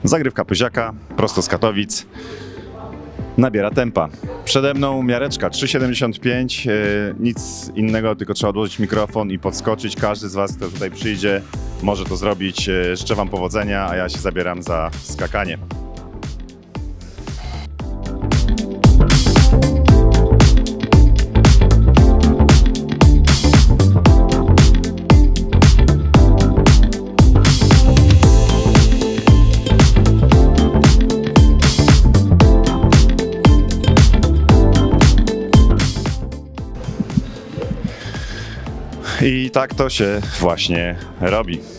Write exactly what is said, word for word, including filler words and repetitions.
Zagrywka Pyziaka, prosto z Katowic. Nabiera tempa. Przede mną miareczka trzy siedemdziesiąt pięć, nic innego, tylko trzeba odłożyć mikrofon i podskoczyć. Każdy z Was, kto tutaj przyjdzie, może to zrobić. Życzę Wam powodzenia, a ja się zabieram za skakanie. I tak to się właśnie robi.